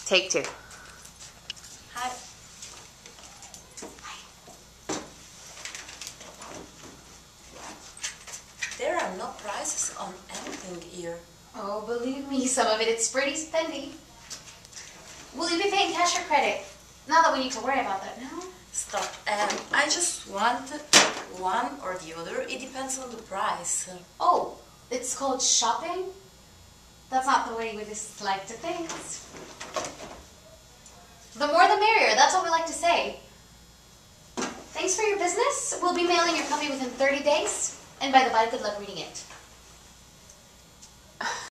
Take two. Hi. There are no prices on anything here. Oh, believe me, some of it's pretty spendy. Will you be paying cash or credit? Not that we need to worry about that now. Stop. I just want one or the other. It depends on the price. Oh, it's called shopping? That's not the way we just like to think. The more the merrier, that's what we like to say. Thanks for your business. We'll be mailing your copy within 30 days. And by the by, good luck reading it.